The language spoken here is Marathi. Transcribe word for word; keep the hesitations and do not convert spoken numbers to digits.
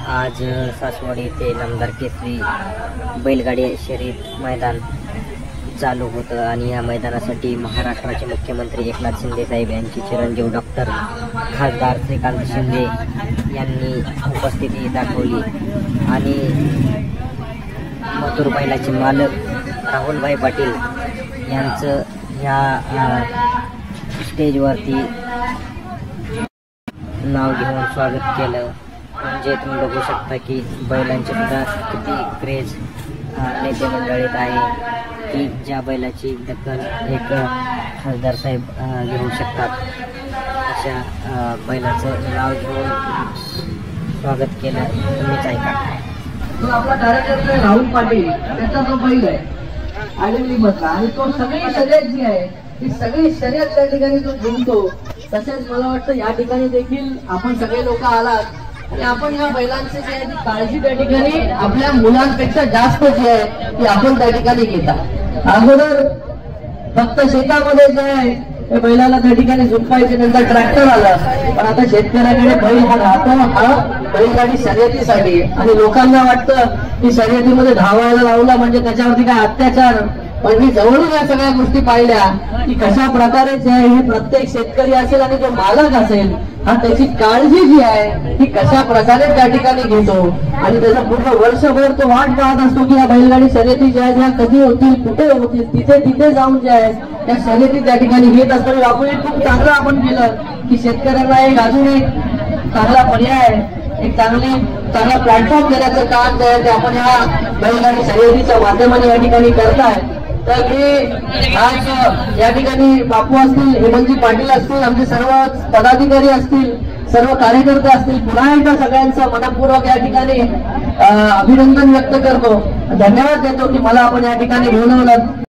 आज सासवड येथे नामदार केसरी बैलगाडी शर्यत मैदान चालू होतं आणि या मैदानासाठी महाराष्ट्राचे मुख्यमंत्री एकनाथ शिंदे साहेब यांचे चिरंजीव डॉक्टर खासदार श्रीकांत शिंदे यांनी उपस्थिती दाखवली आणि मथुर बैलाचे मालक राहुलभाई पाटील यांचं ह्या स्टेजवरती नाव घेऊन स्वागत केलं। म्हणजे तुम्ही बघू शकता की बैलांचे सुद्धा किती क्रेज नेते मंडळीत आहे की ज्या बैलाची दखल एक खासदार साहेब घेऊ शकतात अशा बैलाचं नाव घेऊन स्वागत केलं। तुम्हीच ऐका। तो आपला कार्यकर्ता राहुल पाटील त्याचा जो बैल आहे आलेली मधला आणि तो सगळी शर्यत जी आहे ती सगळी शर्यत त्या ठिकाणी तो जिंकतो। तसेच मला वाटतं या ठिकाणी देखील आपण सगळे लोक आलात आणि आपण या बैलांची जी आहे ती काळजी त्या ठिकाणी आपल्या मुलांपेक्षा जास्त जी आहे ती आपण त्या ठिकाणी घेतात। अगोदर फक्त शेतामध्ये जे आहे ते बैलाला त्या ठिकाणी झुकवायचे, नंतर ट्रॅक्टर आला, पण आता शेतकऱ्याकडे बैल हा राहतो हा बैलगाडी शर्यतीसाठी आणि लोकांना वाटतं की शर्यतीमध्ये धावायला लावला म्हणजे त्याच्यावरती काय अत्याचार, पण मी जवळून या सगळ्या गोष्टी पाहिल्या की कशा प्रकारे जे आहे हे प्रत्येक शेतकरी असेल आणि जो मालक असेल हा त्याची काळजी जी आहे ती कशा प्रकारे त्या ठिकाणी घेतो आणि त्याचा पूर्ण वर्षभर तो वाट पाहत असतो की या बैलगाडी शर्यती ज्या आहेत ह्या कधी होतील, कुठे होतील, तिथे तिथे जाऊन जे आहे त्या शर्यती त्या ठिकाणी घेत असतो। आपण खूप चांगलं आपण केलं की शेतकऱ्यांना एक अजून एक चांगला पर्याय, एक चांगली चांगला प्लॅटफॉर्म देण्याचं काम जे आहे ते आपण या बैलगाडी शर्यतीच्या माध्यमाने या ठिकाणी करताय। तर मी आज या ठिकाणी बापू असतील, हेमंतजी पाटील असतील, आमचे सर्व पदाधिकारी असतील, सर्व कार्यकर्ते असतील, पुन्हा एकदा सगळ्यांचं मनपूर्वक या ठिकाणी अभिनंदन व्यक्त करतो, धन्यवाद देतो की मला आपण या ठिकाणी बोलवलं।